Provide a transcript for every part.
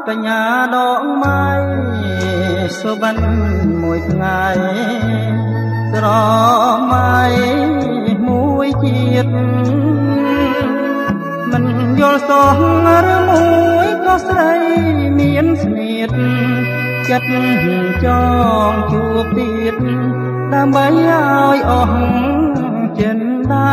កញ្ញាដងម៉ៃសុបិនមួយថ្ងៃស្រមៃមួយជាតិមិនយល់សោះឬមួយក៏ស្រីមានស្នៀតចិត្តចងជួបទៀតដើម្បីឲ្យអស់ចិនដា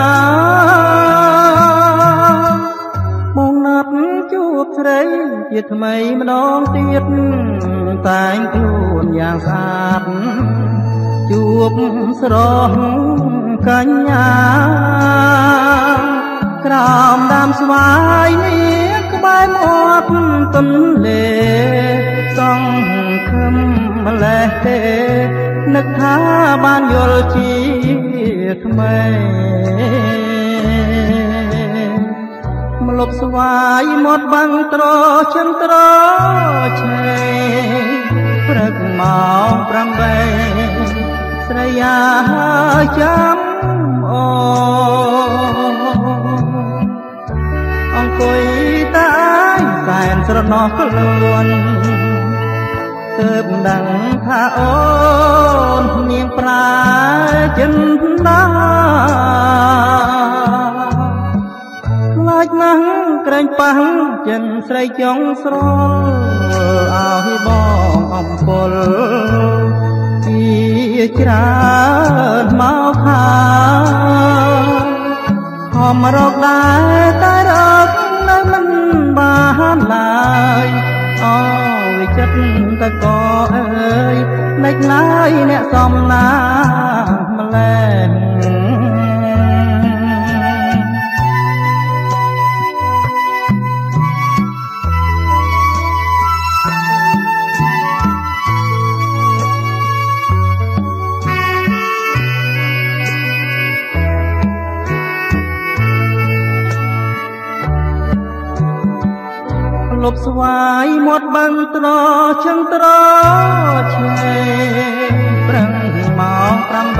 មកណាត់ជួបស្រីជាថ្មីម្ដងទៀតតែងខ្លួនយ៉ាងស្អាតជួបស្រស់កញ្ញាក្រោមដើមស្វាយនេះក្បែរមាត់ទន្លេសង្ឃឹមម្លេះទេនឹកថាបានយល់ជាថ្មីម្លប់ស្វាយមាត់បាំងត្រចិនត្រឆេព្រឹកម៉ោង8ស្រីយ៉ាចាំអង្គុយតែសែនស្រណោះខ្លួនទើបដឹងថាអូននាងប្រាចិនដាខ្លាចណាស់ក្រែងប៉ះចិនស្រីចង់ស្រលឲ្យបងអំពលជាច្រើនមកខាហមរកដែរតែរកនៅមិនបានឡើយអូយចិត្តតកអើយលេចឡើយអ្នកសំណាម្លេះលប់ស្វាយមាត់បាំងត្រជើងត្រឆេប្រឹងម៉ោង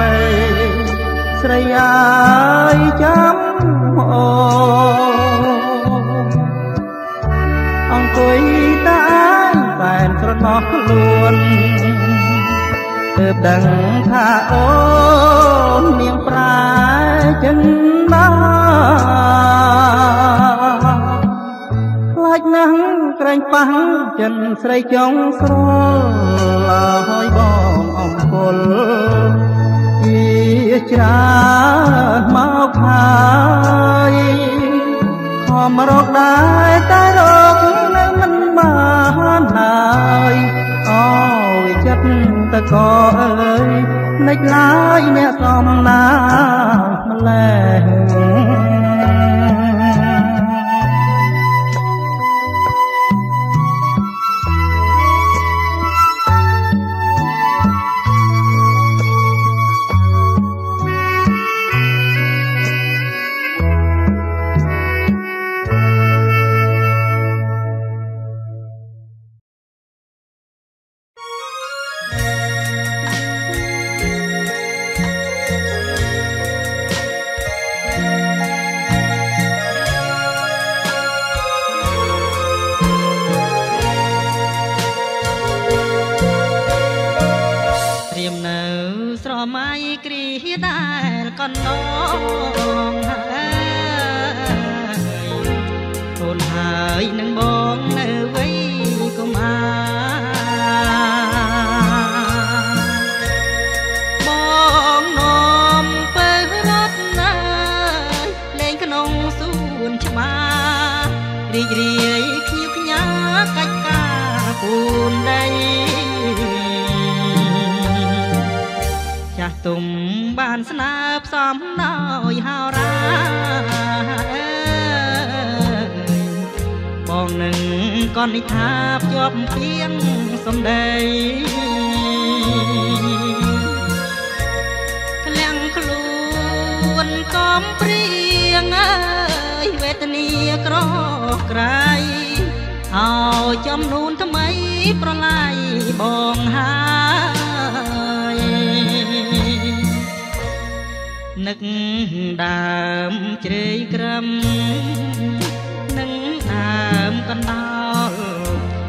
8ស្រីអាយចាំអូអង្គុយតែតែនស្រណោះខ្លួនទើបដឹងថាអូននាងប្រាចិនណាខ្លាចណាស់ក្រែងប៉ះចិនស្រីចង់ស្រលឲ្យបងអង្គុលជាច្រើនមកហើយខំរកដែរតែរកនៅមិនបានឡើយអូយចិត្តតកអើយលេចឡើយអ្នកសំណាម្លេះទុំបានស្នើផ្សំដោយហោរាបងនឹងកននិថាភ្ជាប់ពីងសំដីក្លាំងខ្លួនកំព្រៀងអើយវេទនាក្រក្រៃឲ្យចំនួនថ្មីប្រឡាយបងហើយនឹកដើមជ្រេយក្រឹមនឹងដើមកណ្ដោល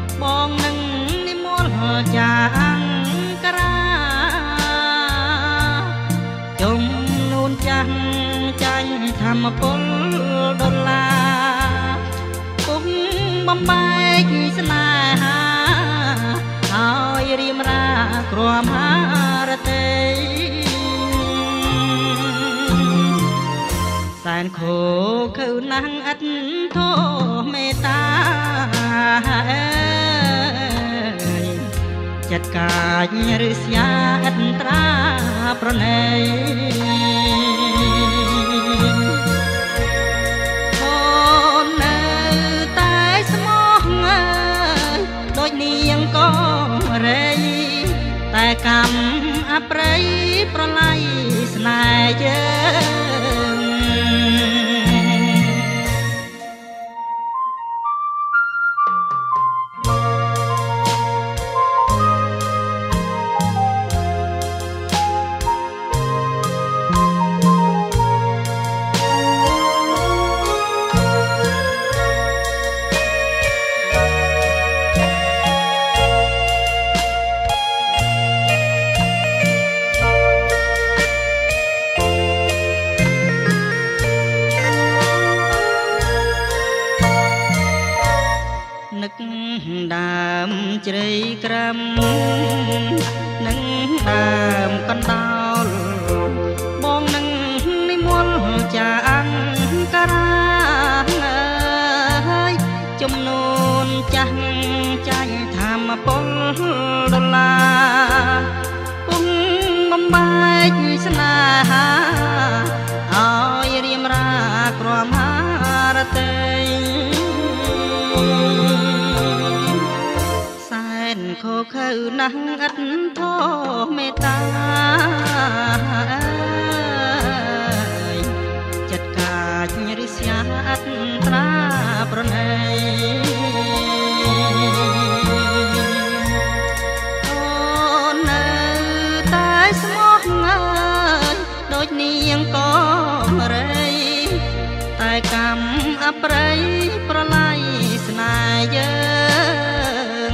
មពលដុល្លារពុំបំបែកស្នេហាហើយរៀមរាក្រមហារតីសែនខូខើណាំងឥតធម៌មេត្តាចិត្តកាយរិស្យាឥតត្រាប្រណីអូននៅតែស្មោះដូចនាងក៏រេតែកម្មអប្រិយប្រឡ័យស្នេហ៍យើងនឹកដើមជ្រៃក្រំនឹងដើមកណ្ដោលបងនឹងនិមន្តចាអង្គរាហើយចំនួនចាស់ចាញ់ធម្មពលដុល្លារពុំបំបែកស្នេហាឲ្យរៀមរាក្រមហារតីខូខើណាស់ឥតធម៌មេត្តាចិត្តកាចរិស្យាឥតត្រាប្រណីអូននៅតែស្មោះដូចនាងក៏រេតែកម្មអប្រិយប្រឡ័យស្នេហ៍យើង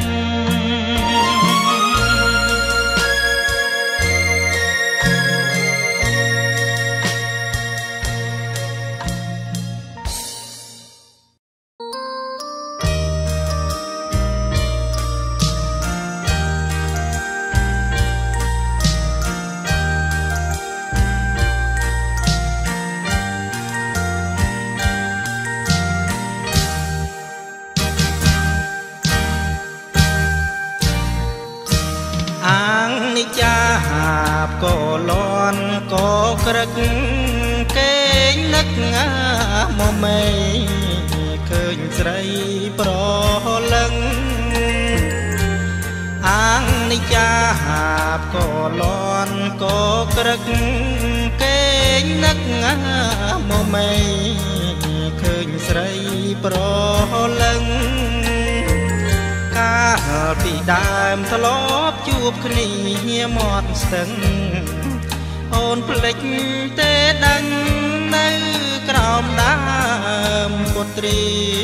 ក៏លន់ក៏ក្រឹកគេងនឹកមកមេឃើញស្រីប្រលឹងអាងនិយាក៏លន់ក៏ក្រឹកគេងនឹកមកមេឃើញស្រីប្រលឹងកាលពីដើមធ្លាប់ជួបគ្នាមាត់ស្ទឹងអូនភ្លេចទេដឹងនៅក្រោមដើមពុទ្រី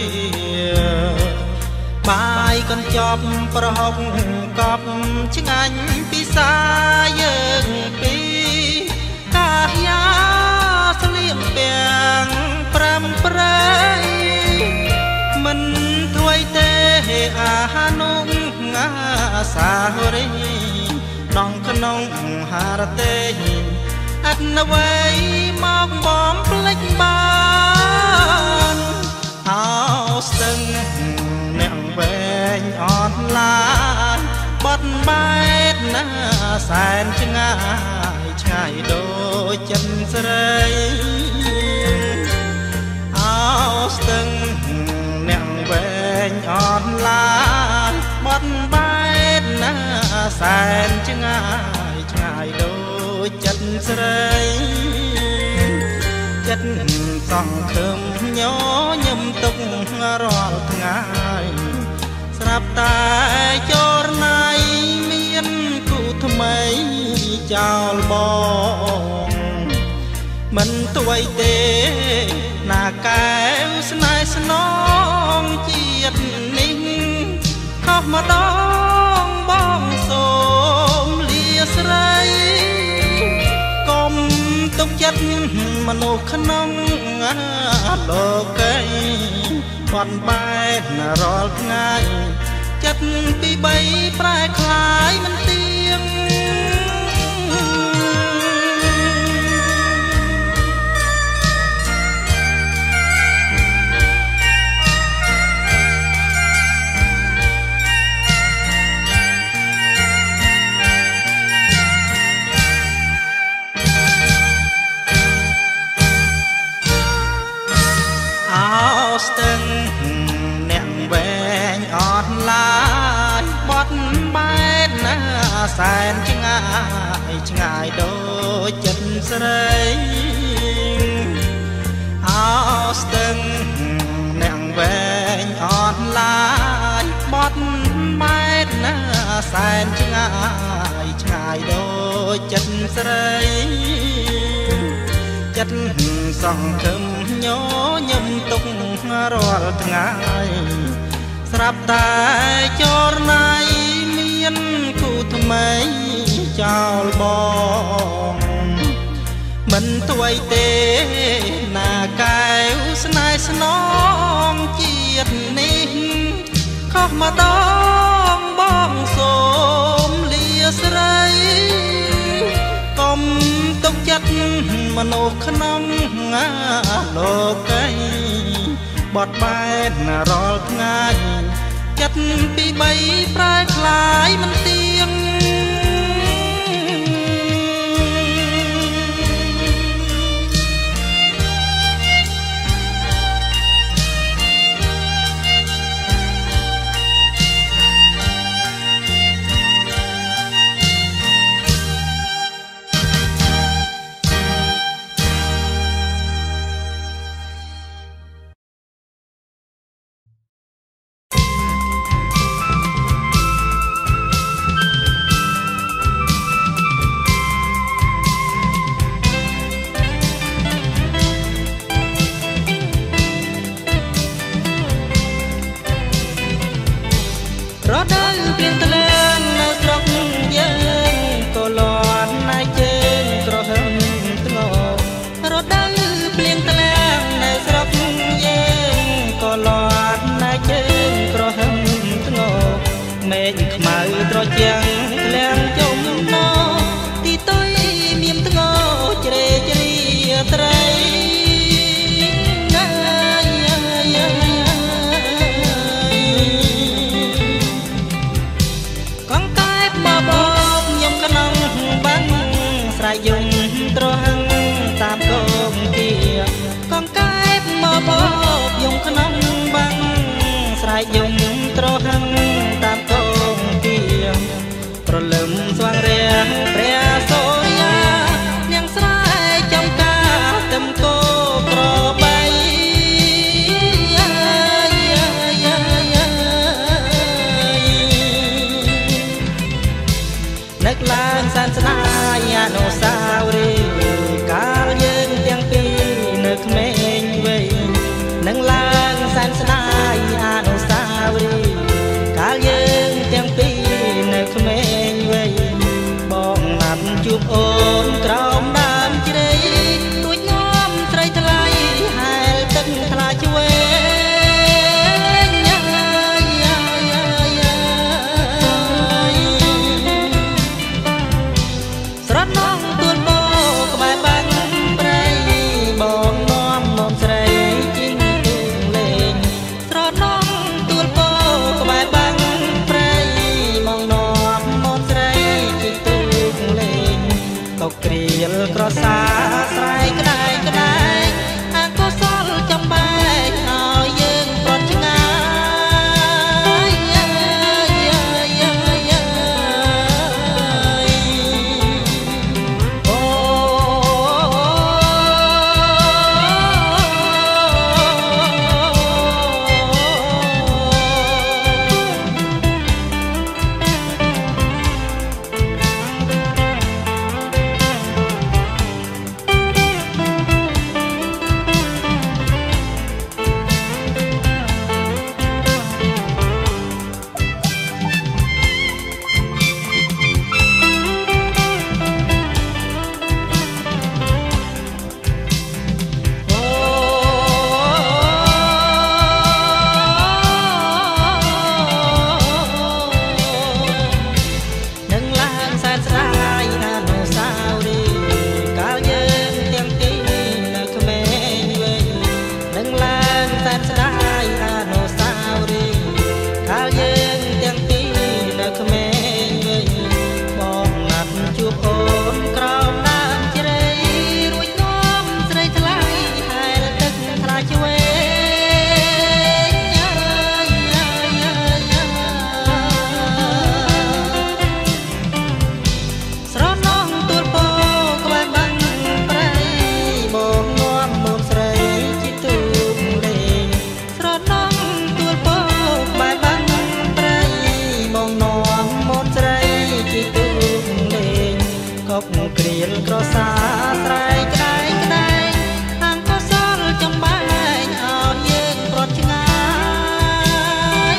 បាយកញ្ចប់ប្រហុកកប់ឆ្ងាញ់ពិសាយើងពីរកាយាស្លៀកពាំងប្រាំប្រៃមិនធ្វេទេអានុងាសារីដងក្នុងហារទេអត់អ្វីមកបំភ្លេចបានអោស្ទឹងអ្នកវែងអត់ឡានបត់បែកណាសែនឆ្ងាយឆ្ងាយដូចចិនស្រីអោស្ទឹងអ្នកវែងអត់ឡានបត់បែកណាសែនឆ្ងាយឆ្ងាយដូចចិនស្រីចិត្តសង្ឃឹមញញឹមទុករាល់ថ្ងៃស្រាប់តែចរណៃមានគូថ្មីចោលបងមិនទួយទេណាកែវស្នេហ៍ស្នងជាតិនេះខុសម្ដងបងសូមលាស្រីកុំទុកចិត្តមមនុស្សក្នុងលោកីបន់បែករាល់ថ្ងៃចិត្តពីបីប្រែคล้ายមិនទៀងស្ទឹងអ្នកវែងអត់ឡាយបត់បែកណាសែនឆ្ងាយឆ្ងាយដូចចិត្តស្រីអោស្ទឹងអ្នកវែងអត់ឡាយបត់បែកណាសែនឆ្ងាយឆ្ងាយដូចចិត្តស្រីចិត្តសង្ឃឹមញញឹមទុករាល់ថ្ងៃស្រាប់តែចរណៃមានគូថ្មីចោលបងមិនថ្មីទេណាកែវស្នេហ៍ស្នងជាតិនេះខុសម្ដងបងសូមលាស្រីកុំទុកចិត្តមនុស្សក្នុងលោកីបត់បែករាល់ថ្ងៃចិត្តពីបីប្រែคล้ายមិនទៀងក្រៀលក្រសាស្រែកក្តែងក្តែងខាងកសលចំបែងឲ្យយើងប្រត់ឆ្ងាយ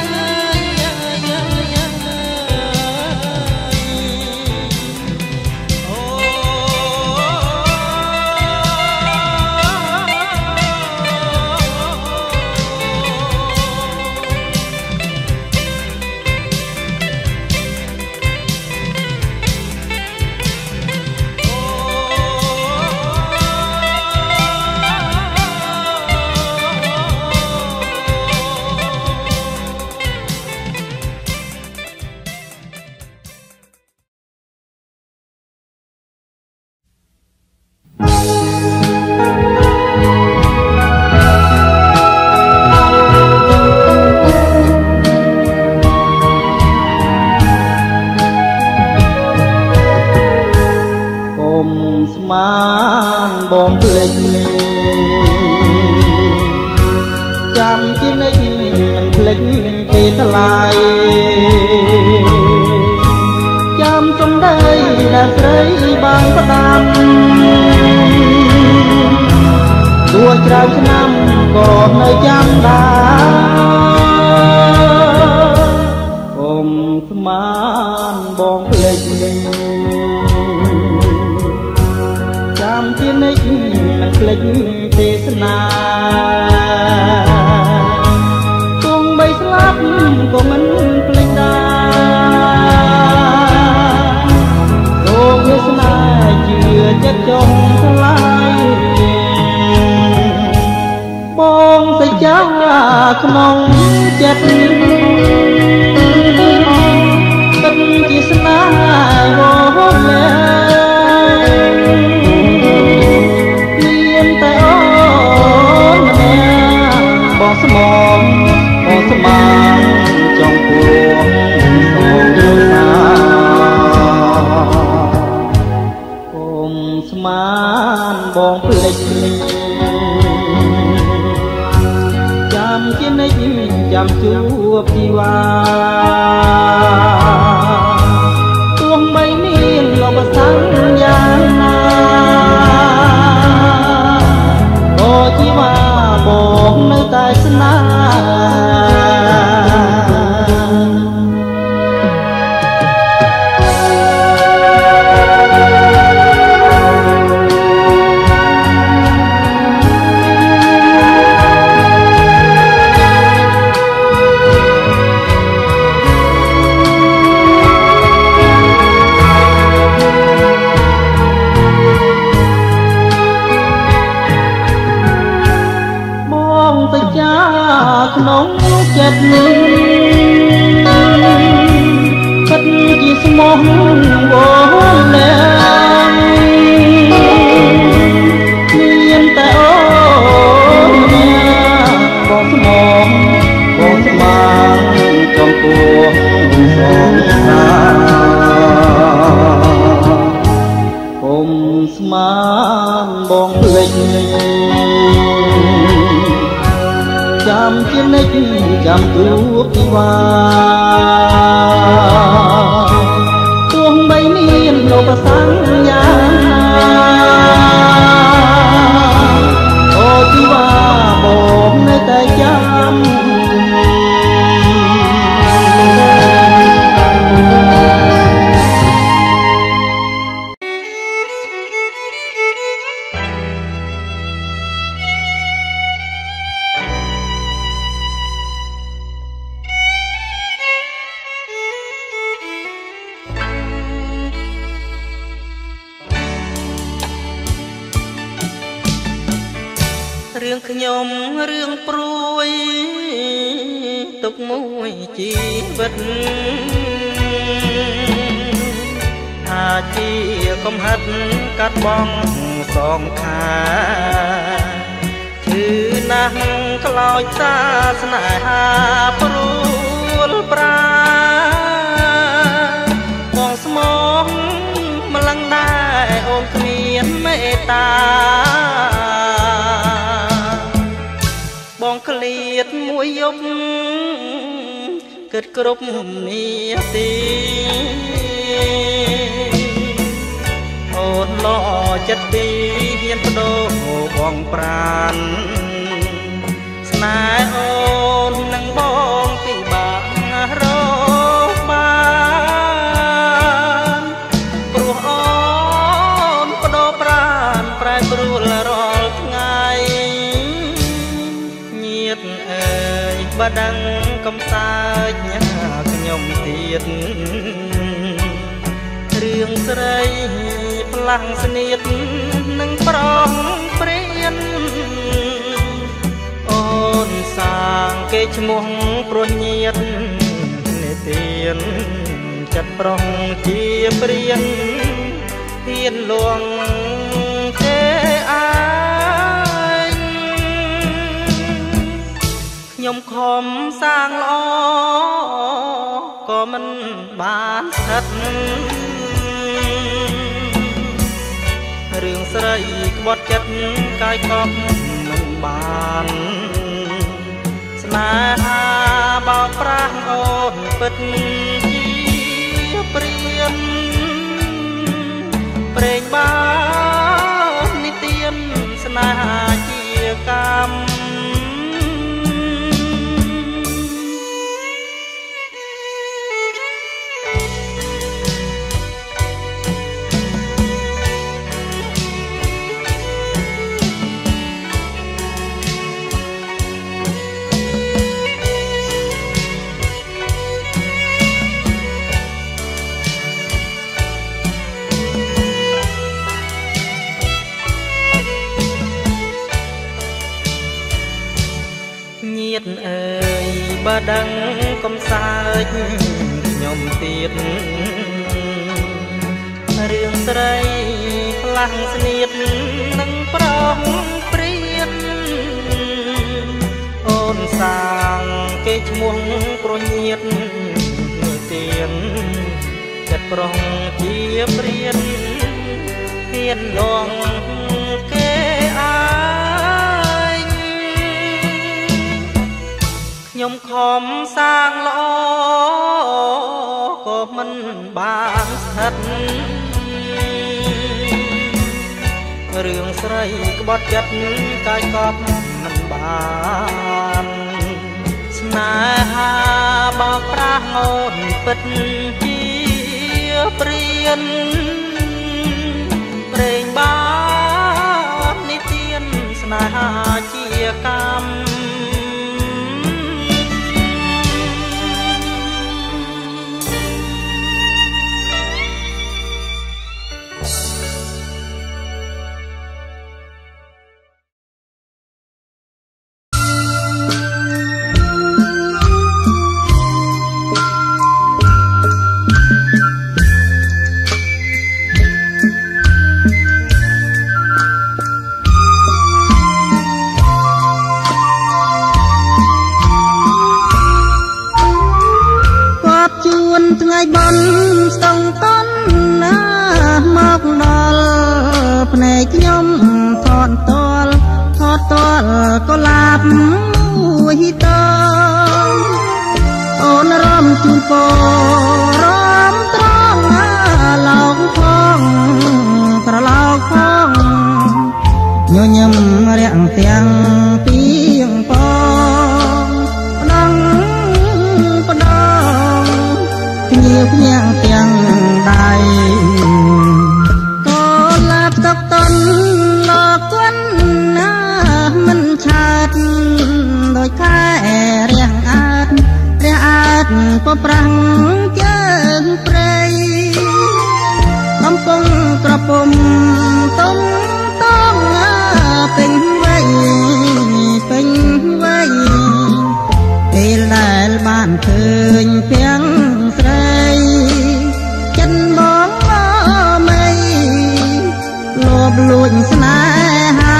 បងភ្លេចចាំជានិច្ចមិនភ្លេចទេថ្លៃចាំសំដីដែលស្រីបានផ្ដាំទោះច្រើនឆ្នាំក៏នៅចាំដែរកុំស្មានបងភ្លេចជានិច្ចមិនភ្លេចទេសនាទោះបីស្លាប់ក៏មិនភ្លេចដែរអូវាសនាជឿចិត្តចង់ថ្លៃបងសច្ចាក្នុងចិត្តគិតជាស្នេហ៍រហូតបងស្មងបងស្មានចង់ពួងសងសាគុំស្មានបងភ្លេចចាំជានិច្ចចាំជួបជីវ៉ាទោះបីមានលោកប្រសង្យាណាអូជីវ៉ាបងនៅតែស្នេហ៍ក្នុងចិត្តនេះគិតជាស្មោះវល់លែងមានតែអូនបងស្មងបងស្មានចំពោះសងសាគុំស្មានបងភ្លេចចាំជានិច្ចចាំជួបជីវ៉ាទោះបីមានលោកប្រសង្យាណាអូជីវ៉ាបងនៅតែចាំរឿងខ្ញុំរឿងព្រួយទុកមួយជីវិតអាចជាកំហិតកាត់បងសងខាឈឺណាស់ខ្លោចសាស្នេហាព្រួលប្រាបងស្មោះម្លឹងដែរអូនគ្មានមេត្តាបងឃ្លាតមួយយប់គិតគ្រប់នាទីបងប្រានស្នេហ៍អូននឹងបងពិបាករកបានព្រោះអូនបដូរប្រានប្រែប្រួលរាល់ថ្ងៃញាតិអើយបើដឹងកំសើចខ្ញុំទៀតរឿងស្រីផ្លាំងស្នៀតនឹងប្រងព្រានអូនសាងគេឈ្មោះព្រោះញាតនេទានចិត្តប្រុងជាព្រានហ៊ានលួងគេអាយខ្ញុំខំសាងល្អក៏មិនបានស្ថិតរឿងស្រីក្បត់ចិត្តកាយកប់មិនបានស្នេហាបោកប្រាស់អូនពិតជាព្រានព្រេងបាននិទានស្នេហាជាកម្មញាតិអើយបើដឹងកំសើចខ្ញុំទៀតរឿងស្រីផ្លាំងស្នៀតនឹងប្រងព្រានអូនសាងគេឈ្មោះព្រោះញាតិនិទានចិត្តប្រុងជាព្រានហ៊ានលងគេអាខ្ញុំខំសាងល្អក៏មិនបានស្ថិតរឿងស្រីក្បត់ចិត្តកាយកប់មិនបានស្នេហាបោកប្រាស់អូនពិតជាព្រានព្រេងបាននិទានស្នេហាជាកម្មថ្ងៃបន់ស្ទងតន់ណាមកដល់ភ្នែកខ្ញុំថតតល់កុលាបមួយតអូនរំជូនពរមត្រង់ឡោកផងត្រឡោកផងញញឹមរាំងទាំងពីងពងផ្ដងភ្ញៀវភ្ញាំងទាំងដៃក៏ឡាបតកតន់លោកគុណណាមិនឆាតដោយខែរះអាតក៏ប្រាំងជើងព្រៃកំពុងក្រពុំតុងតងពេញវ័យពេលដែលបានឃើញពាំងស្រីចិនបងមីលោបលួចស្នេហា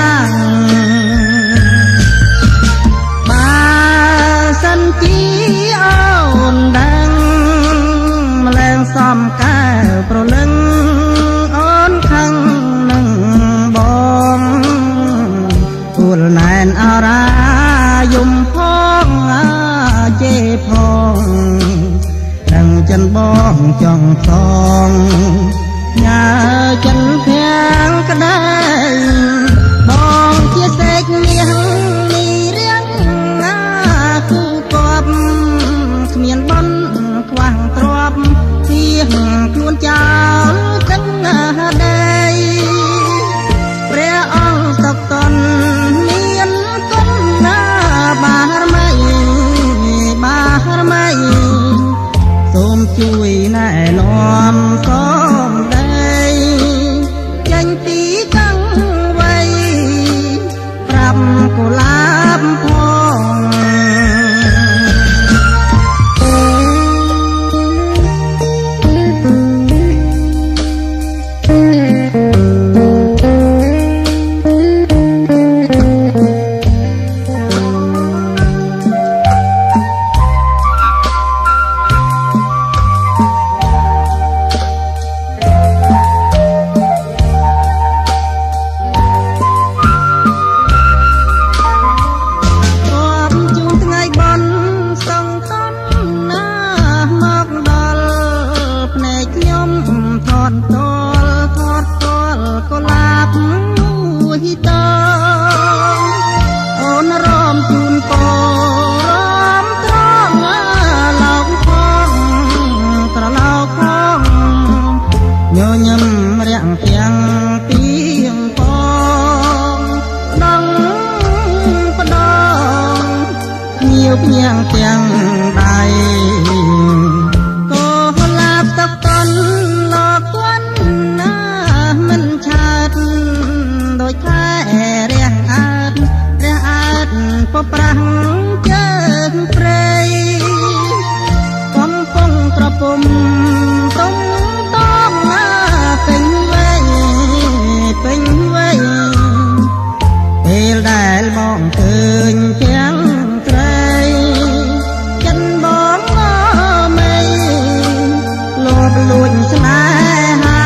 បើសិនជាអូនដឹងម្លែងសំកែវប្រលឹងអូនខឹងនឹងបងទូលណែនអរាយំផងជេផងដឹងចិនបងចង់ផងញ៉ាចិនភាំងក្ដីជួយណែនាំសំដីចេញពីកੰវ័យប្រាប់កុលាបផងยังទាំងដៃក៏ឡាបទឹកតន់លោកគន់ណាមិនឆាតដូចខែរះអាតពប្រាំងជើងព្រៃកំពុងត្រពុំតុងតងណាពេញវ័យពេលដែលបងឃើញទាំងលួចស្នេហា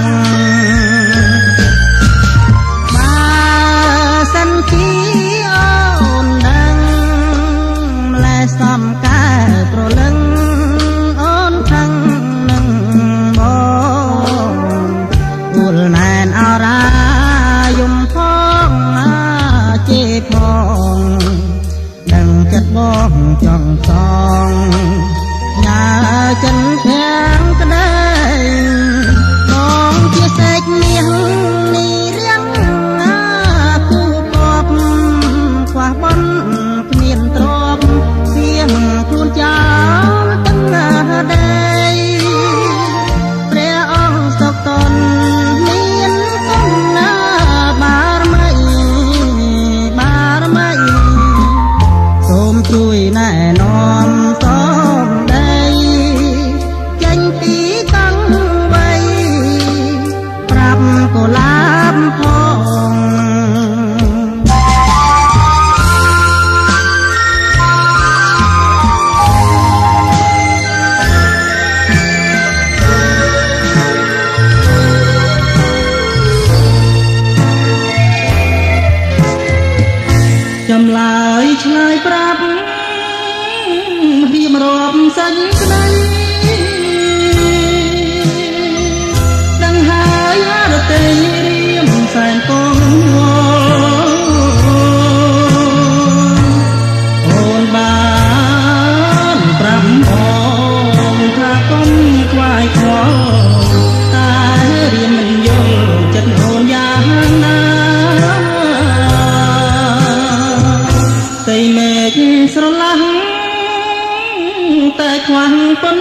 បើសិនជាអូនដឹងម្លេះសំកែប្រលឹងអូនថឹងនឹងបងគួលណែនអរាយំផងជេរផងដឹងចិត្តបងចង់សងញ៉ាចិនទាំងក្ដីបងជាសេចមាសនេះរៀងគូបបខ្វះបន់គ្មានទ្រព្យសៀងខ្លួនចោលទាំងដីព្រះអង្គសុខតនមានគុណណាបារមីសូមជួយណែនាំសំដីចេញពីកੰវ័យប្រាប់កុលាបផងចម្លើយឆ្លើយប្រាប់រៀបរាប់សេចក្ដីដឹងហើយអរទេរៀមសែនពងអូនបានប្រាប់បងថាកុំខ្វាយខ្វល់តែរៀមមិនយល់ចិត្តអូនយ៉ាងណាតែមេឃស្រឡះតែខ្វះប៉ុន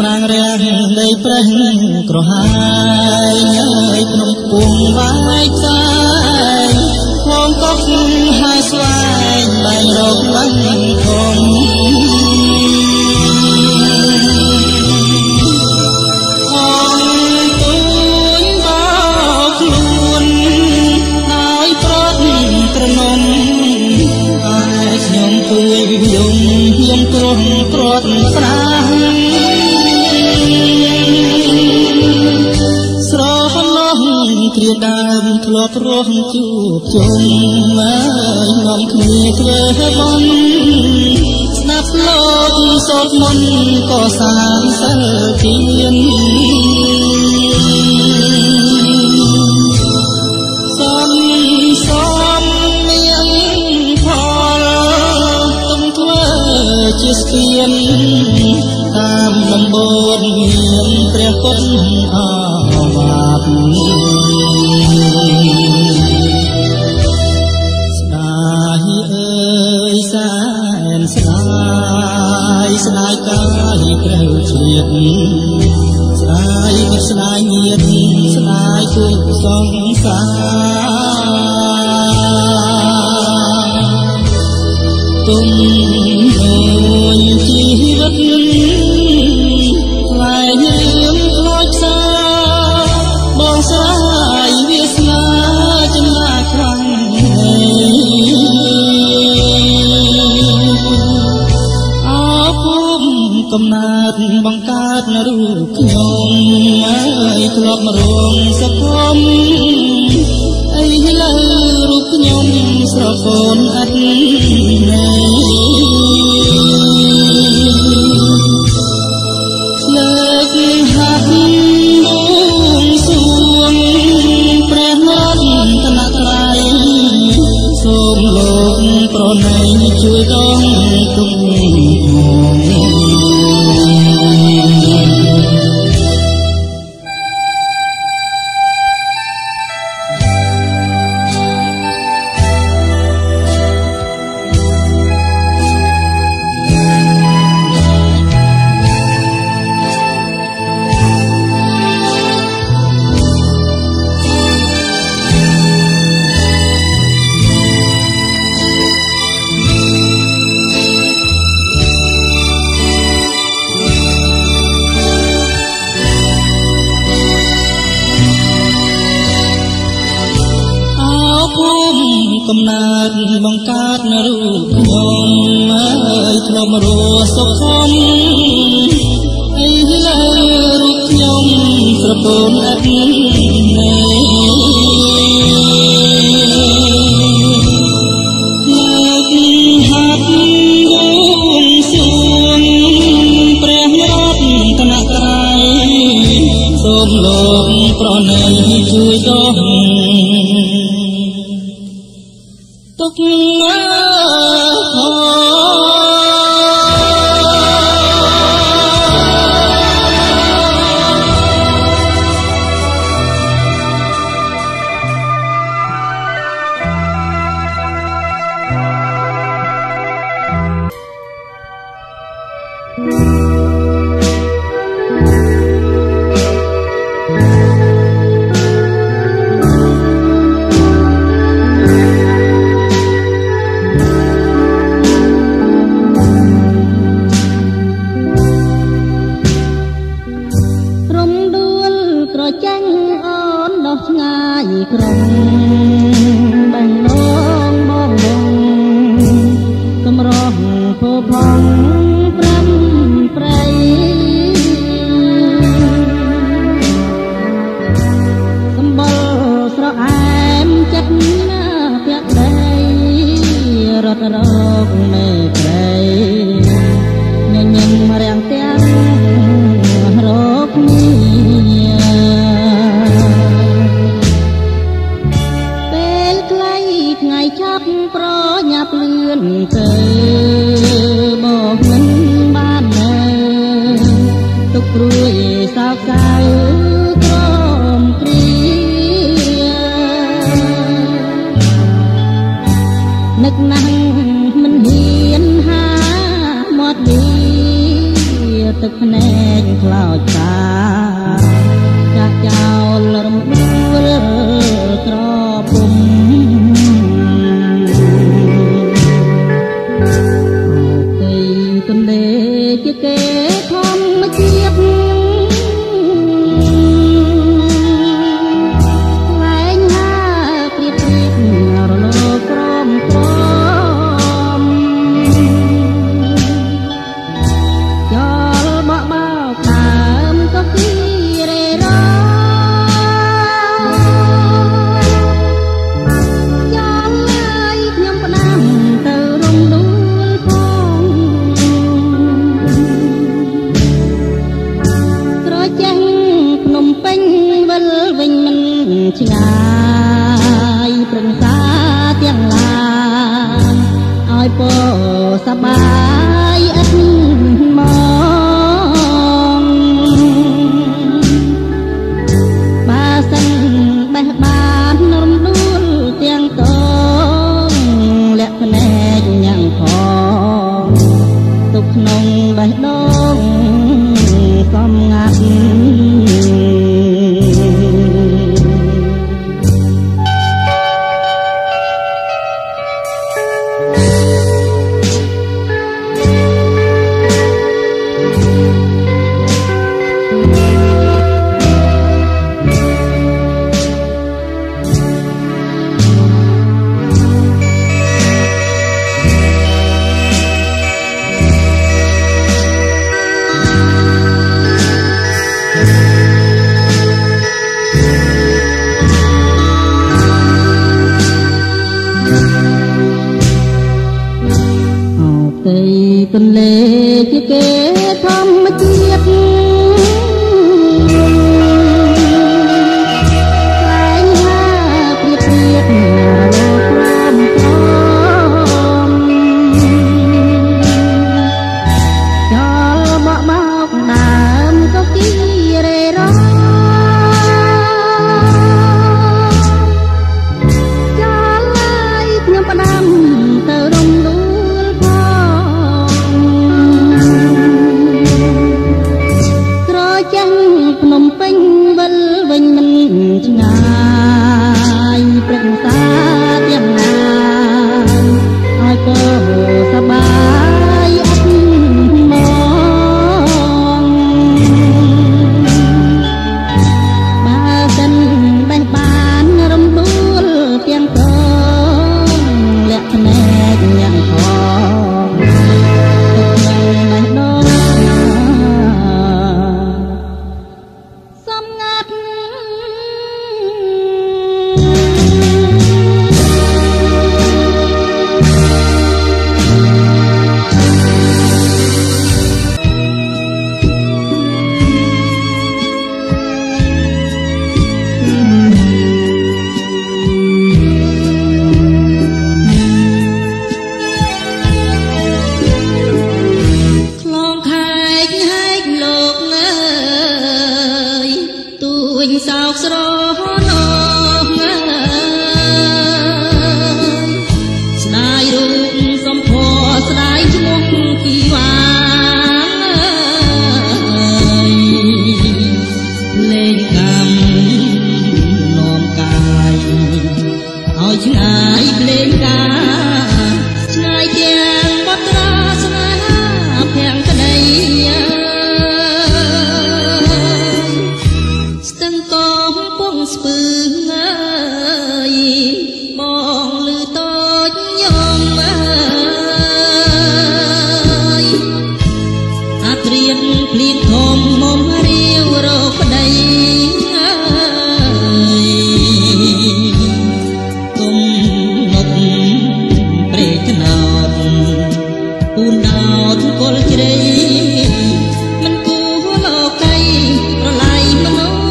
ប្រាំងរាំងដីប្រេះក្រហាយហើយភ្នំខ្ពស់វាយផ្សាយខំកុកហើយស្វែងបែងរកបានធំគ្រាត់ប្រាំស្រហឡោះគ្រាដើមធ្លាប់រស់ជួបជុំហើយនាំគ្នាធ្វើបុណ្យស្ដាប់លោកសូត្រមន្តក៏សាងសិលទានសំមានផលទុំធ្វើជាស្ពានតាមដំបូលមានព្រះពុទ្ធអវាទស្ដាយអើយសែនស្ដាយស្ដាយកាយព្រះជាតិស្ដាយមិត្តស្ដាយញាតិស្ដាយពុទ្ធសង្សារទុំជីវិតថ្លៃរឿងខ្លោចផ្សាបងស្រាយវាសនាចំណាខ្លាំងអភូមិកំណើតបង្កើតរូបខ្ញុំហើយធ្លាប់រងសកុំអីលើរូបខ្ញុំស្រពូនអត់ណែលើកហាត់បួងសួងព្រះរតនត្រ័យសូមលោកប្រណីជួយដងទុំកំណើតបង្កើតរូបខ្ញុំហើយធ្លាប់រស់សុខំអីលើរូបខ្ញុំស្រពូនអត់ណែលើកហាត់បួងសួងព្រះរតនត្រ័យសូមលោកប្រណីជួយដកទុកណាក្រុងបាញ់នងបងបងសម្រស់ភពផងប្រាំប្រៃសម្បល់ស្រអែមចិត្តណាពាក់ដីរត់រកមេព្រៃញញឹមរាំងទាំងរកគ្នាថ្ងៃចាប់ប្រញាប់លឿនទៅបោះមិនបាននៅទុកព្រួយសោកសៅក្រំគ្រានឹកណាស់មិនហ៊ានទឹកភ្នែកខ្លោចតាចាក់ចោលរំដួលក្រពុំទីទន្លេជាគេធម្មជាតិឆ្ងាយប្រឹងសាទាំងឡានឲ្យពសបាយអត់មកបើសិនបេះបានរំដួលទាំងតងលាក់ភ្នែកញ៉ាំងផងទុកក្នុងបេះដូងសំងាត់ទន្លេជាគេធម្មជាតិតែងហាព្រៀបរកក្រំក្រំចោលបបោកដើមក៏គីរេរ៉ចោលហើយខ្ញុំផ្ដាំទៅរំដួលភ្នំពេញវិលវិញមិនឆ្ងាយព្រឹកសាទាំងឡានឲ្យពសបាយអត់មកបើសិនបេះបានរំដួលទាំងតងលាក់ភ្នែកញ៉ាំងផងទុកក្នុងបេះដូងសោកស្រណោស្ដាយរូបសំផស្សស្ដាយឈ្មោះគីវ៉ាលេងកម្មនាំកាយឲ្យឆ្ងាយលេងកាឆ្ងាយទាំងបត្រាស្នេហាភ័ក្រក្ដីស្ពឹងអើយបងលឺតូចញោមអើយអាត្រៀនភ្លៀងធំមុំរាវរកប្ដីអើយគុំនុកព្រេចណោតពូនដោតគល់ជ្រៃមិនគួរលោកីប្រឡ័យមនុស្ស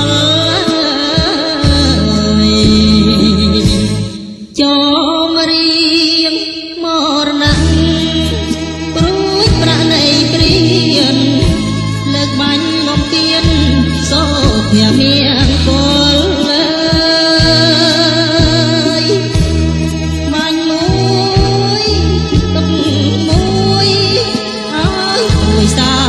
ចមរៀងមរណៈព្រួយប្រាណៃព្រៀនលើកបាញ់ងំគៀនសូភ័មៀងគល់បាញ់មួយទុកមួយឲ្យទួយសា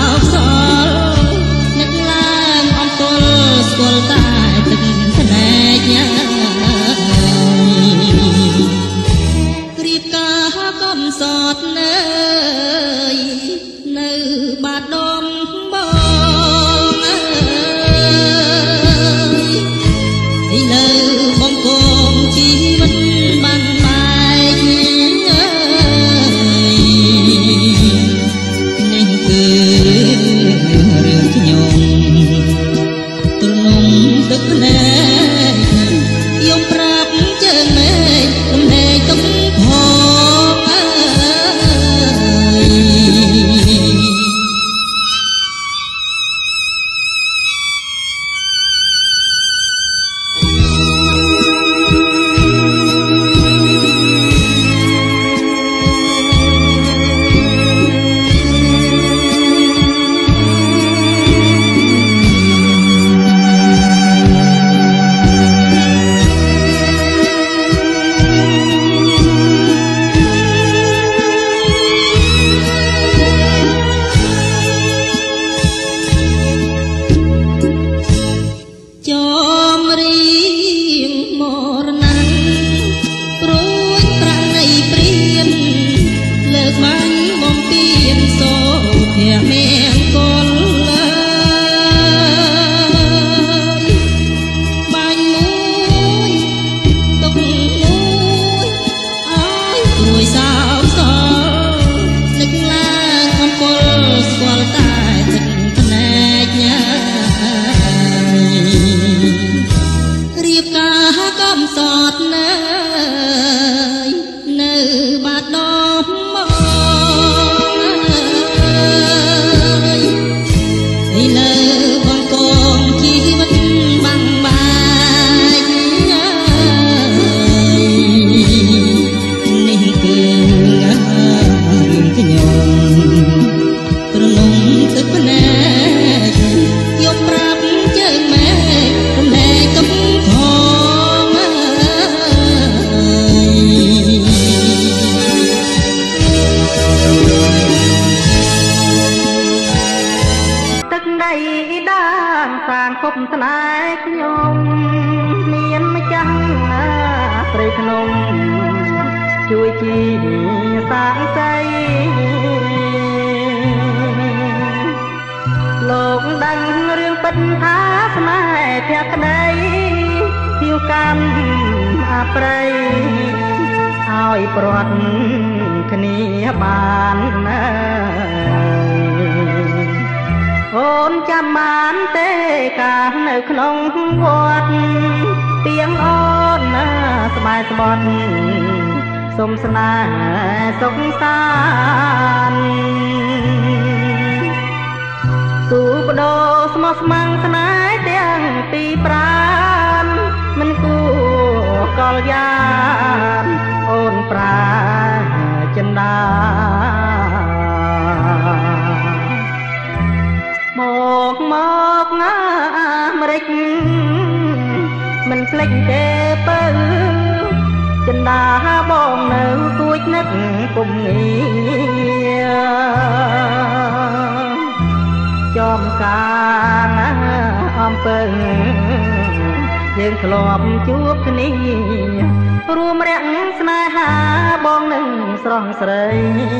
គាល់តែទឹកភ្នែកញ៉ារៀបការកំសត់ណាយនៅបាត់ដំមកឥឡូវបងកងជីវិតបាំងបាច់នេះគឺរឿងខ្ញុំត្រនំទឹកភ្នែកយកប្រាប់ជើងម៉ែរំលែកកំខងទឹកដីដានសាងគប់ស្នេហ៍ខ្ញុំមានម្ចាស់ព្រៃភ្នំជួយជីសាងសីលោកដឹងរឿងពិតថាស្នេហ៍ភក្តីធៀវកម្មអប្រៃឲ្យព្រាត់គ្នាបានណាអូនចាំបានទេកាលនៅក្នុងវត្តទៀងអូនណាស្បែកស្បត់សុំស្នេហ៍សុខសាន្តទូបដោស្មោះស្ម័គ្រស្នេហ៍ទាំងពីរប្រានមិនគួរកលយ៉ានអូនប្រាចិន្តាមកណាអាមេរិកមិនភ្លេចទេពើចិន្តាបងនៅគួចនឹកពុំងារចំការអំពើយើងធ្លាប់ជួបគ្នារួមរាក់ស្នេហាបងនឹងស្រស់ស្រី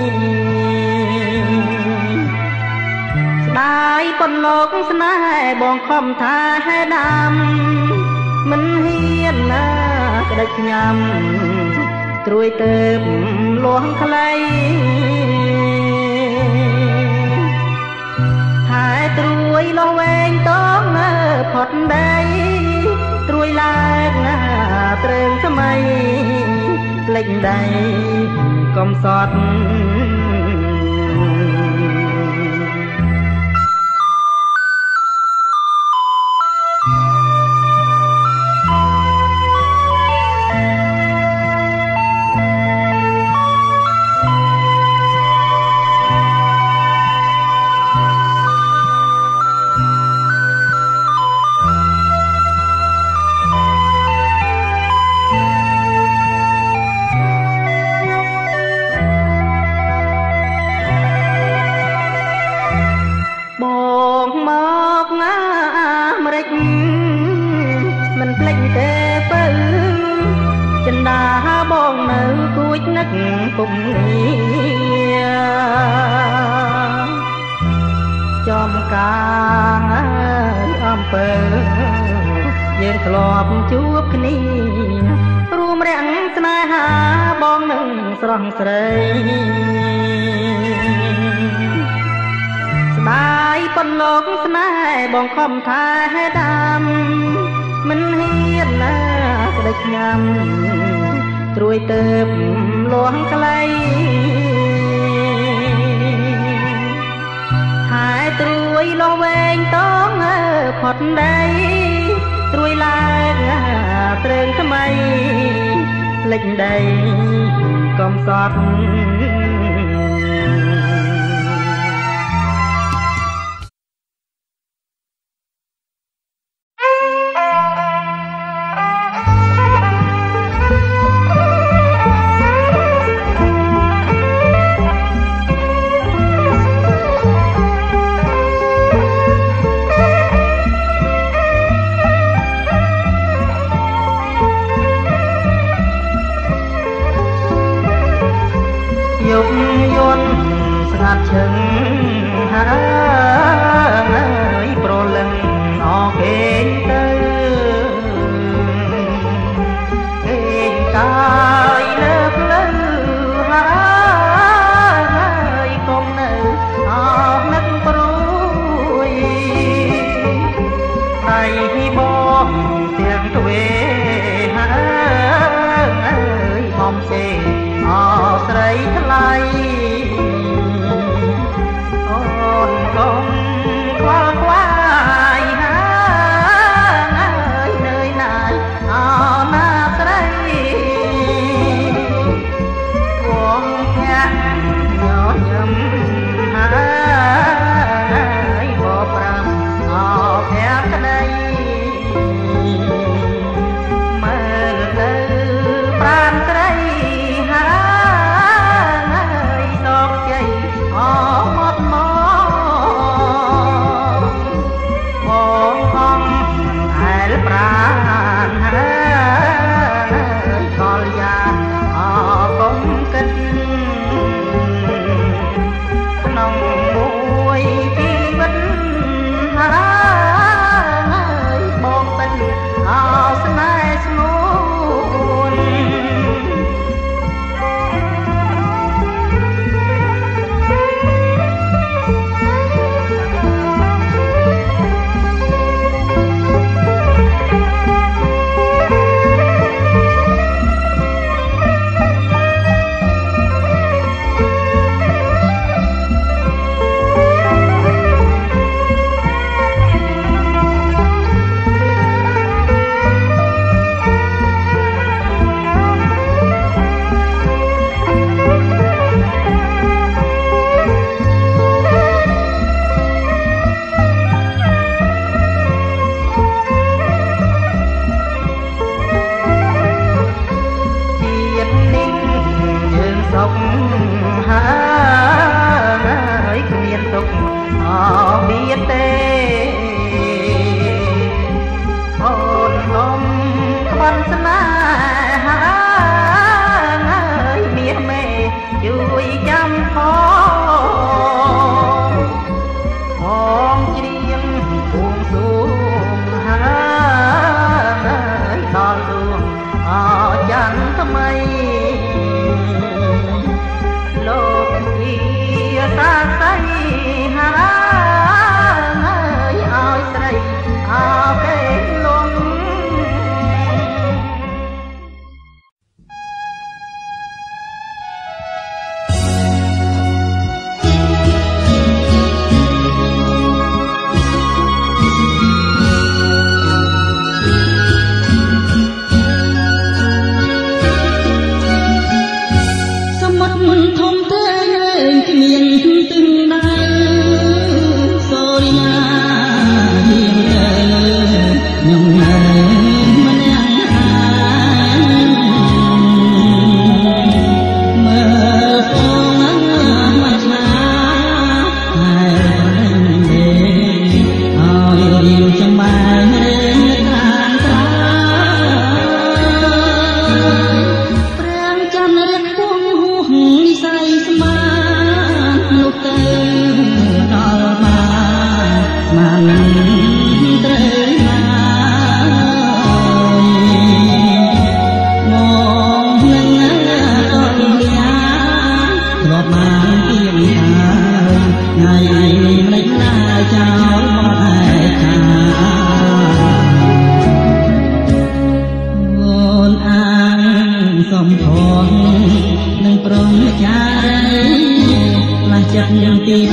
ស្ដាយប៉ុនលោកស្នេហ៍បងខំថាហេដាំមិនហ៊ានណាក្តិចញ៉ាំត្រួយទៅលួងខ្លីហើយត្រួយលោះវែងតងផុតដីត្រួយឡើងណាត្រឹងថ្មីផ្លេចដៃកំសត់មិនភ្លេចទេពើចិន្តាបងនៅគួចនឹកពុំងារចំការអំពើយើងធ្លាប់ជួបគ្នារួមរាំងស្នេហាបងនឹងស្រស់ស្រីស្ដាយប៉ុនលោកស្នេហ៍បងខំថាហេដាំមិនហ៊ានណាក្តិចញ៉ាំត្រួយទៅលួងខ្លីហើយត្រួយលោះវែងតងផុតដីត្រួយឡើងត្រឹងថ្មីផ្លេចដីកំសត់យកយន្តស្ងាត់ឈឹងហើយប្រលឹងអកេងទៅឯងកាយលើផ្លូវហើយកុំនៅអស់នឹក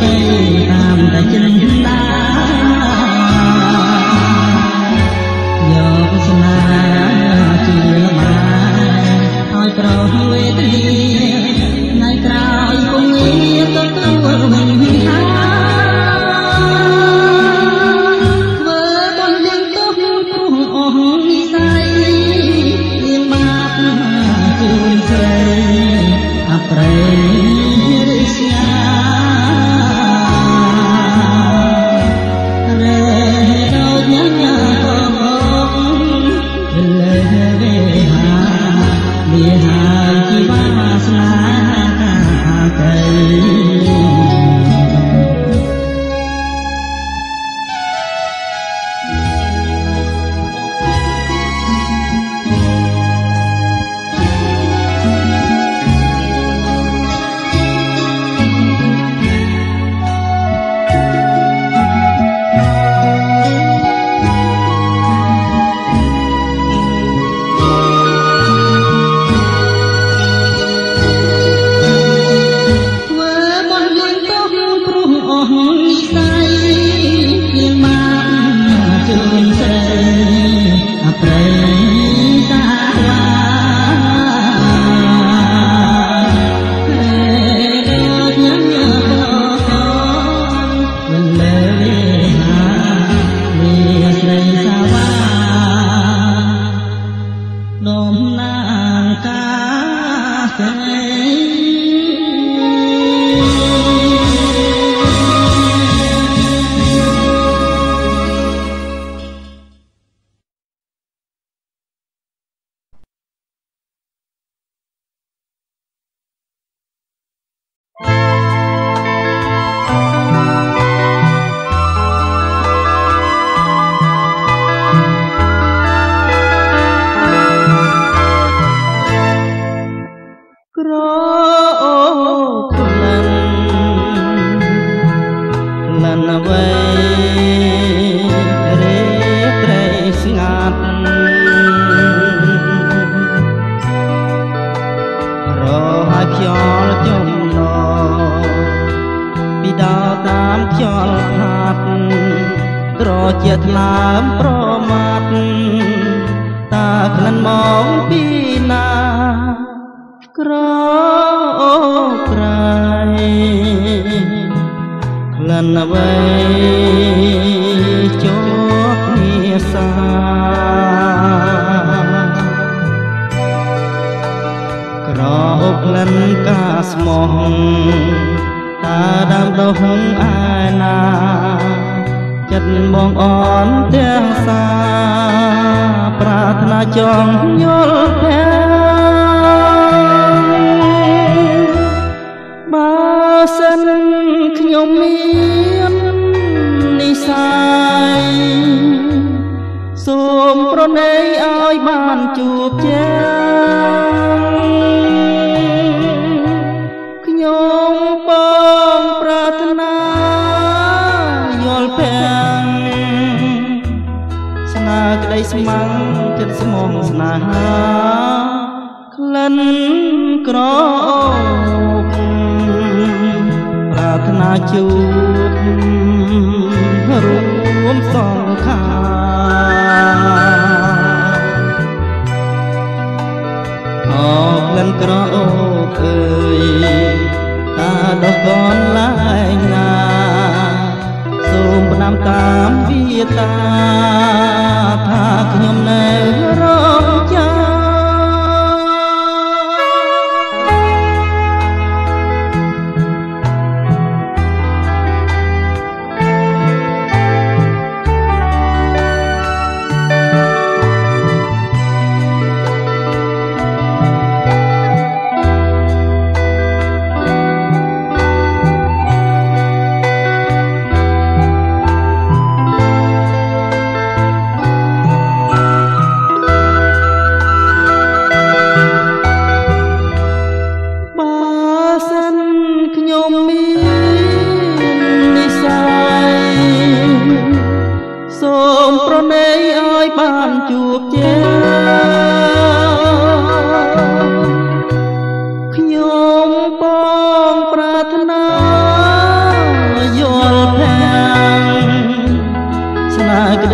តាមតែចិនដាយកស្នាជាបានឲ្យប្រោវេទនាថ្ងៃក្រោយគង់ងារទទួលវិញថាធ្វើបុណ្យយើងទោះព្រោះអស់និស័យមានបាបជួយស្រីអប្រេរិស្ញាជាថ្លើមប្រមាត់តាក្លិនមកពីណាក្រក្រៃក្លិនអ្វីជាប់គ្នាសាក្រអូបក្លិនកាស្មោះតាដើមដុះឯណាចិត្តបងអនទាំងសាប្រាថ្នាចង់យល់ភ័យបើសិនខ្ញុំមាននិស័យសូមប្រណីឲ្យបានជួបជែខ្ញុំបងប្រាថ្នាយល់ភ័យស្នាក្តីស្មងចិត្តស្មងស្នេហាក្លិនក្រអូបប្រាថ្នាជួបរួមសងខាអក្លិនក្រអូបអើយតាដកកនឡាយណាសូមផ្ដាំតាមវាតាថាខ្ញុំនៅរងចាំ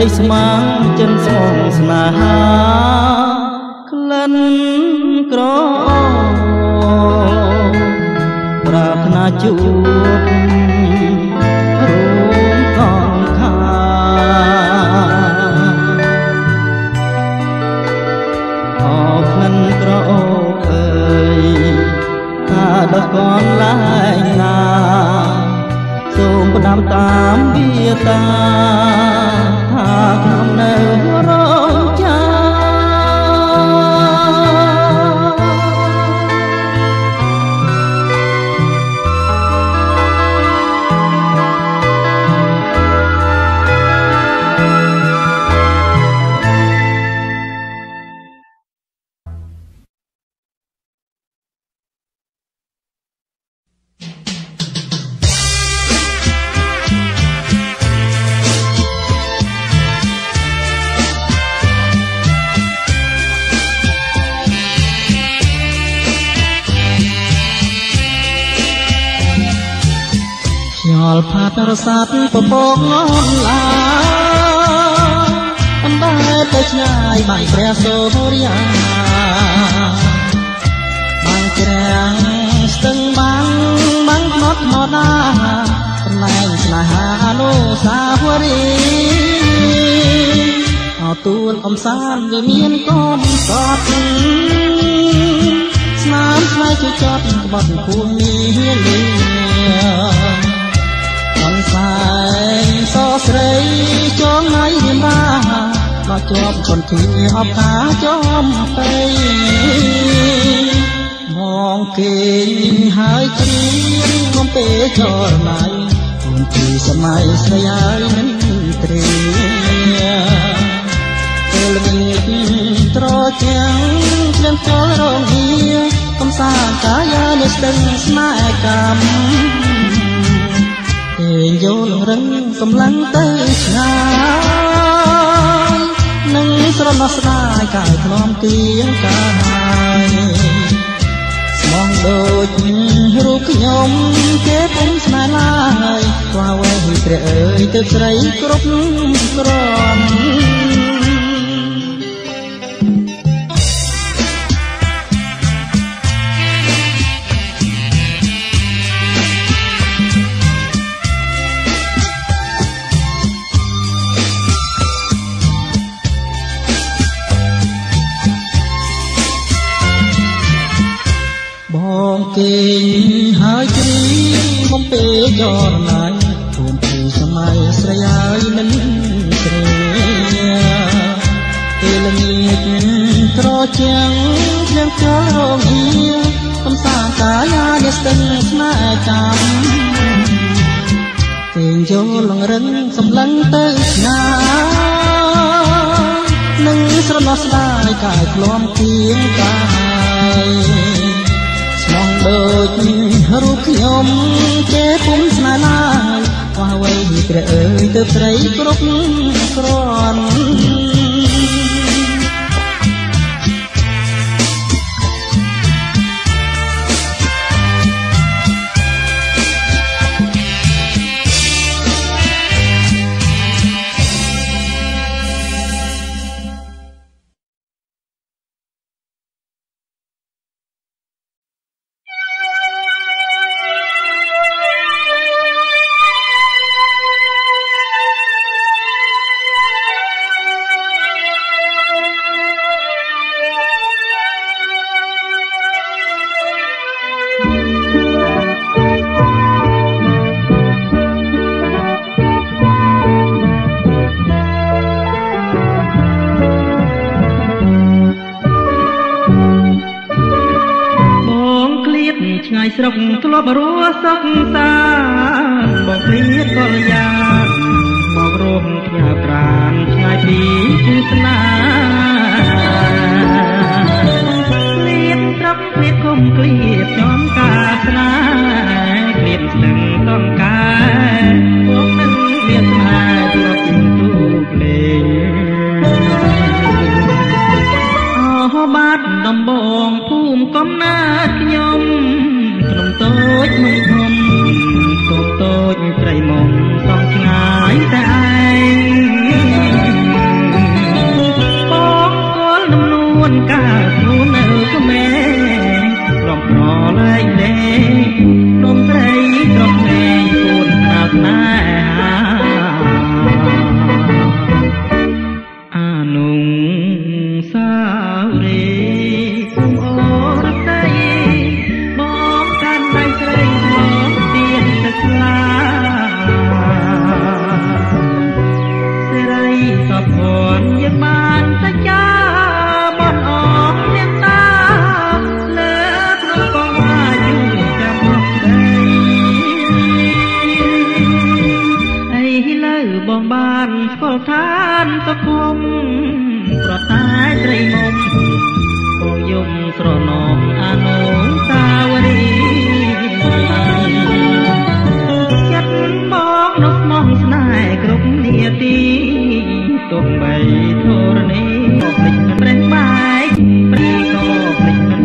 អីស្មាចិនស្មងស្នេហាក្លិនក្រប្រាថ្នាជួបរួមកងខាអក្លិនក្រអូបអើយថាដល់កនឡាយណាសូមផ្ដាំតាមវាតាថាក្នុងនៅរងចាផាតរសាទពពកងន់ឡាអណ្ដែតទៅឆ្ងាយបាញ់ព្រះសូរិយាបាញ់ច្រាំងស្ទឹងបាំងផ្នត់ផ្នត់ណាកន្លែងស្នេហាអនុសាវរីយ៍អទូលអំសានវាមានកុំសត់ស្នាមស្នេហ៍ជួយចត់ក្បត់គួងនេះលាអនសាយសស្រីចងណៃរៀមរាមកជាប់คนទីអបកាចំទៅមកគេហើយគ្រៀងកំពេចរណៃคนទីសម័យស្រីហើយមិនត្រីពេលមានត្រចាំងក្លៀនចូលរងហៀកំសាន្តកាយានៅស្ទឹងស្នេហ៍កម្មយល់រឹងកម្លាំងទៅឆ្ងាយនឹងស្រណោះស្ដាយកាយធ្នមទៀងកាយស្មងដូចរូបខ្ញុំគេពុំស្នេហ៍ឡើយខ្វះវែងព្រះអើយទៅស្រីគ្រប់គ្រាន់គេហើយគ្រីបំពេចរណៃខ្លួនពីសម័យស្រីហើយមិនស្រីពេលល្ងាចត្រចាំងក្លៀនចូលរងហៀកំសាន្តកាយានេះស្ទឹងស្នេហ៍កម្មពេញយល់លងរឹងសម្លឹងទៅឆ្ងាយនឹងស្រណោះស្ដាយកាយក្លំទៀងកាយមកដូចរូបខ្ញុំគេពុំស្នេហ៍ឡើយខ្វះវែងព្រះអើយទៅស្រីគ្រប់គ្រាន់ស្រុកធ្លាប់រស់សុខសាន្តបងព្រាតកល្យានមករស់ផ្ញើប្រាណឆ្ងាយពីជឿស្នាព្រាតត្រប់ព្រាតគុំគ្លៀតចំការស្នាព្រាតស្ទឹងต้องការពួកនឹងមានស្នេហ៍ធ្លាប់ជាទូភ្លេងអស់បាត់ដំបងភូមិកំណើតខ្ញុំតូចមិនធំតូចត្រីមុំសងឆ្ងាយតែឯងបងបានស្គាល់ឋានសុខុមប្រតែត្រីមុំបងយំស្រណំអនុស្សាវរីយ៍ចិត្តបងនោះស្មោះស្នេហ៍គ្រប់នាទីទោះបីធរណីក៏ភ្លេចមិនប្រេះបែកព្រីក៏ភ្លេចមិន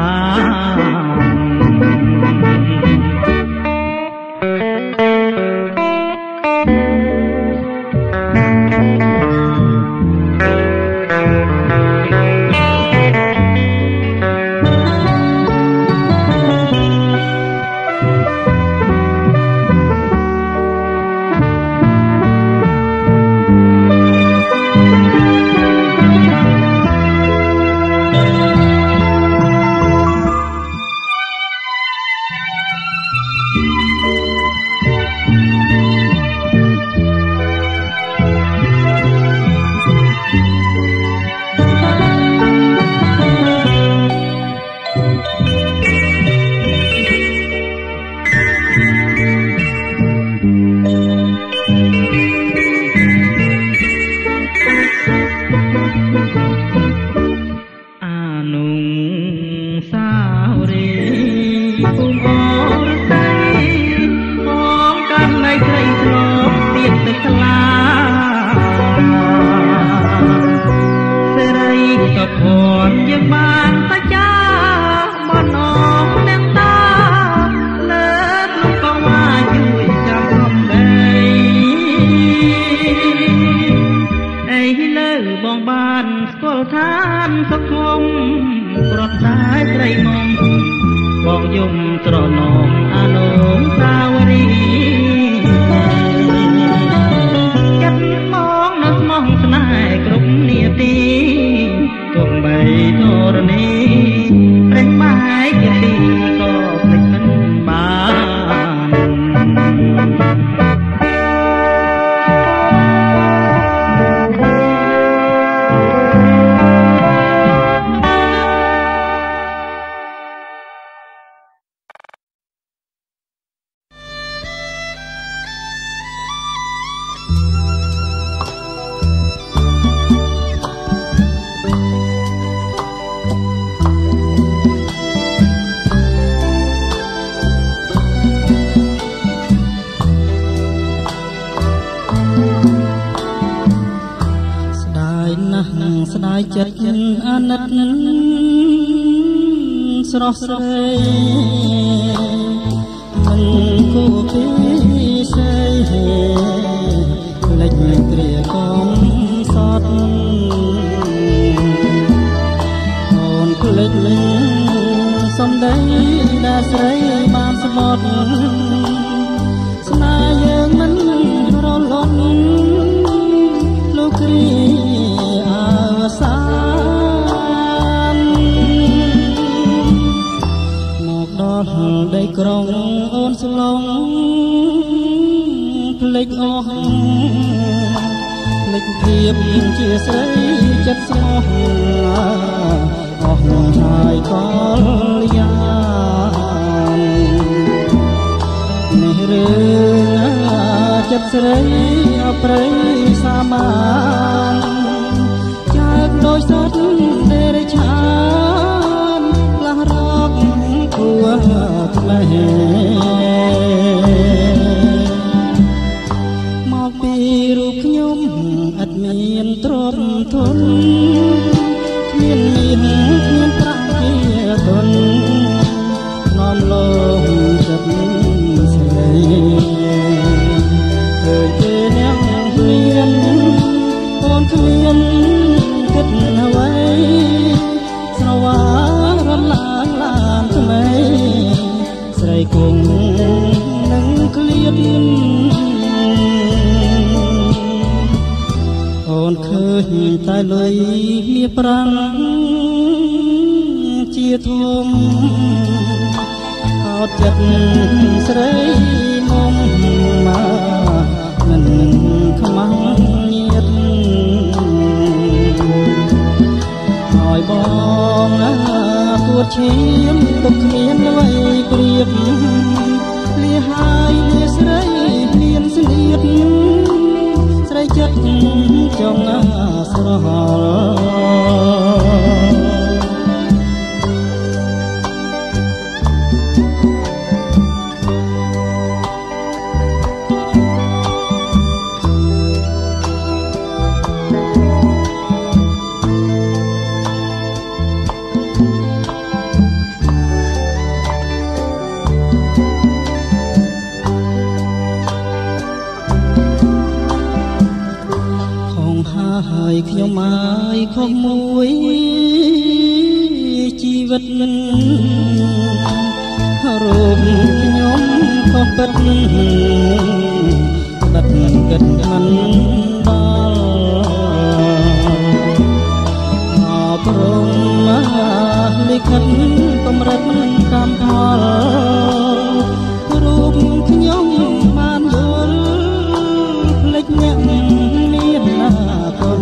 ស្រស់ស្រីមិនគូពីស្រីលេចគ្រាកំសត់អូនភ្លេចសំដីដែលស្រីបានស្បត់ស្នេហ៍យើងមិនរលត់លោកគ្រាអវសាដីក្រុងអូនស្លងភ្លេចអស់ភ្លេចភាពជាស្រីចិត្តស្មោះអស់ហើយកលយានេះរឿងចិត្តស្រីអប្រិយសាមានចើកដោយសត្វទេរឆានផ្លាស់រកគួរថ្មីមកពីរូបខ្ញុំអត់មានទ្រព្យធនគ្មានប្រាក់ជាទុននាំលោចិត្តស្រីឃើញទេអ្នកមានអូនគ្មានគិតអ្វីស្រវារំលាងឡានថ្មីស្រីគង់នឹងឃ្លាតអូនឃើញតែលុយមានប្រាំងជាធំអត់ចិត្តស្រីមុំមកមិនខ្មាំងញាតហើយបងពួតឈាមទុកគ្មានអ្វីប្រៀបលាហើយលាស្រីមានស្នៀតចង់អាស្រហល់ហើយខ្ញុំហើយខុសមួយជីវិតរូបខ្ញុំខុសពិតបិទគិតមិនដល់អបរំលិខិតកម្រិតកម្មផលរូបខ្ញុំបានយល់ភ្លេចអ្នកមានណាខុស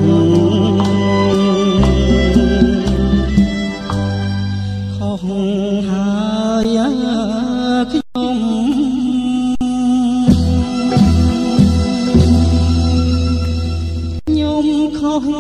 ហើយខ្ញុំខុស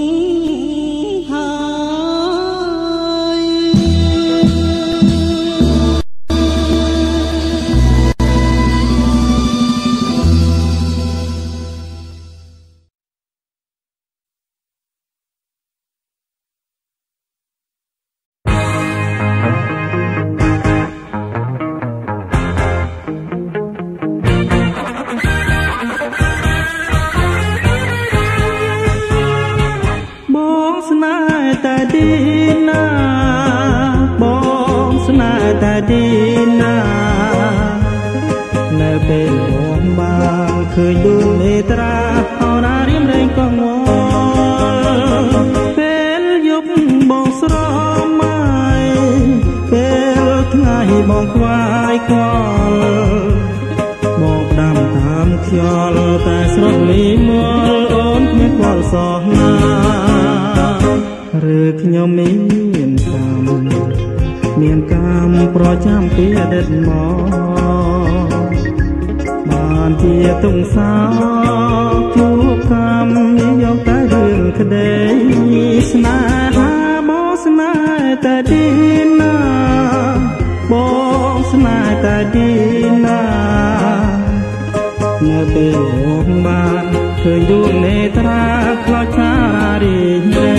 ឃើញដួងមេត្រាអរារៀមរែងកងវល់ពេលយប់បងស្រមៃពេលថ្ងៃបងខ្វាយខ្វល់បងផ្ដាំតាមខ្យល់តែស្រស់លីមល់អូនគ្មានខ្វល់សោះណាឬខ្ញុំមានកម្មប្រចាំពីអតីតមកបានជាទុំសោជួបកម្មយកតែរឿងក្តីស្នេហាបងស្នេហ៍តែទីណាបងស្នេហ៍តែទីណានៅពេលបងបានឃើញដួងនេត្រាខ្លោចខារីរេ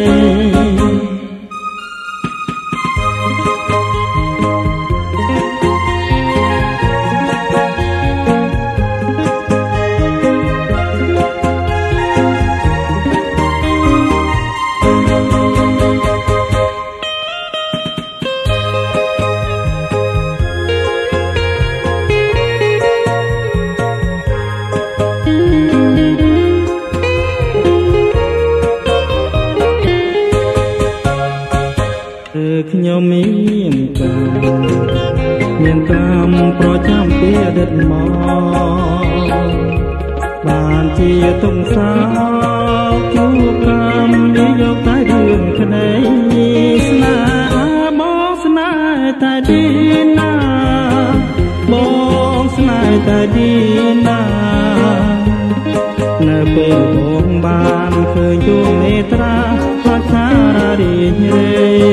ខ្ញុំមានកម្មប្រចាំពីអតីតមកបានជាទុំសោជួបកម្មយកតែរឿងក្តីស្នេហាបងស្នេហ៍តែទីណាបងស្នេហ៍តែទីណានៅពេលបងបានឃើញដួងនេត្រាខ្លោចខារីរេ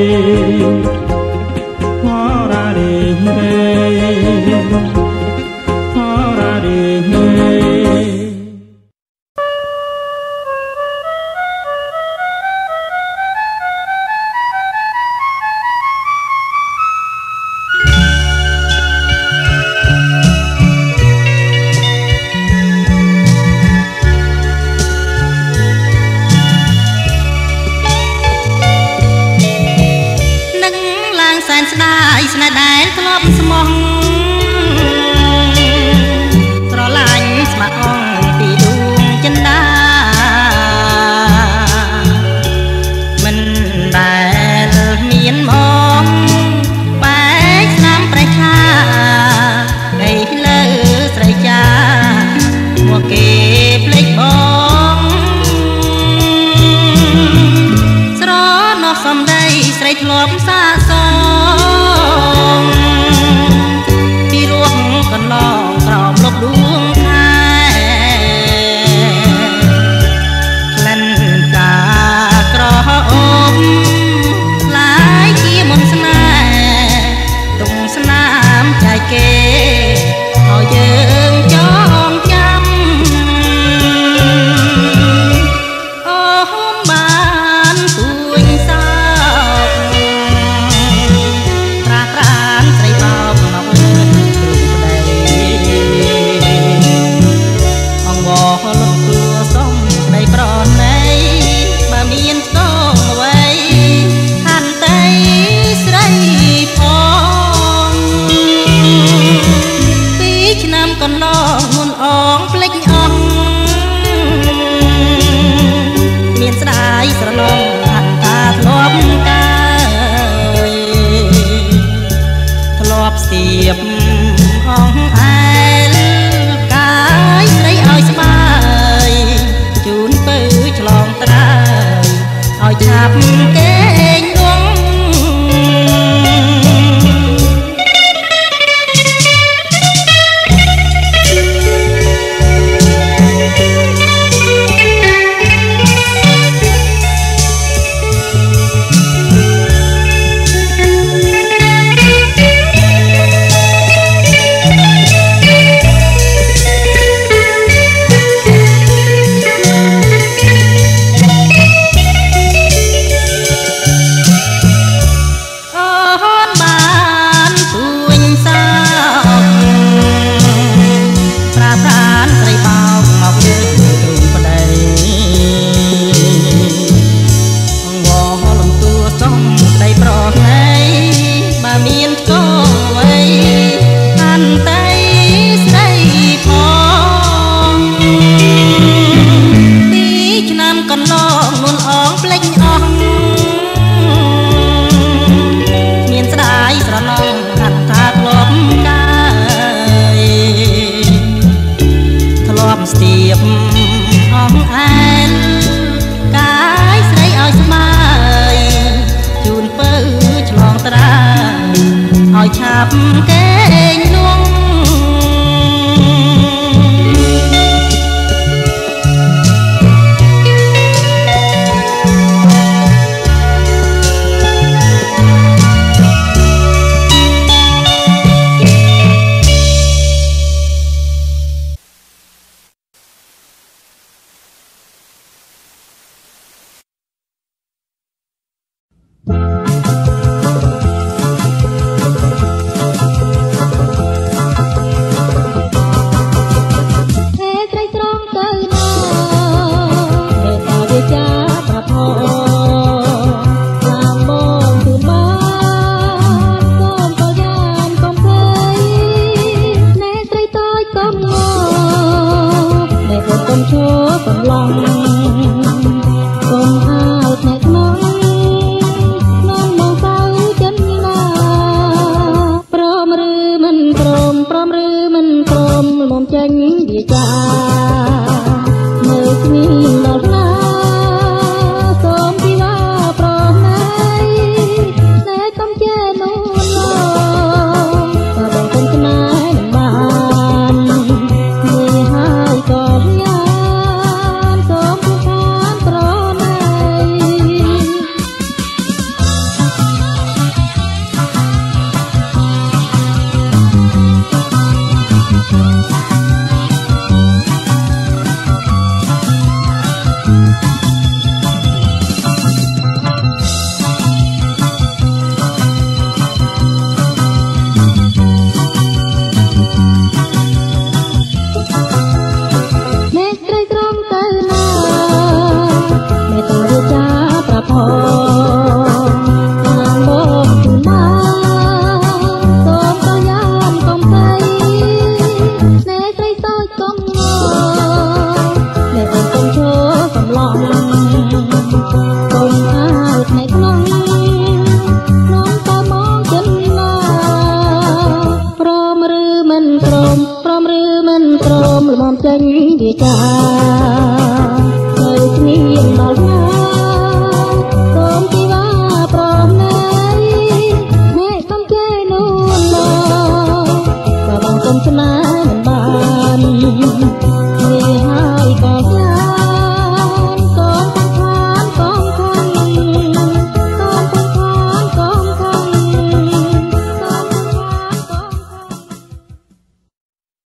ស្ដាយស្នេហ៍ដែលធ្លាប់ស្មោះស្រឡាញ់ស្មាក់អងពីដួងចិន្តាមិនដែលមានមកបែកស្នាមប្រេះឆាឯលើស្រីចាមកគេភ្លេចបងស្រណោះសំដីស្រីធ្លាប់សាកសពីរោះកន្លងក្រោមលប់ដួងខែបអងអែលកាយស្រីឲ្យស្បើយជូនពើឆ្លងត្រើយឲ្យឆាប់គេងដងស្ទាបអងអែលកាយស្រីឲ្យស្មើយជូនពើឆ្លងត្រើយឲ្យឆាប់គេងលងព្រមឬមិនព្រមល្មមចេញវាចា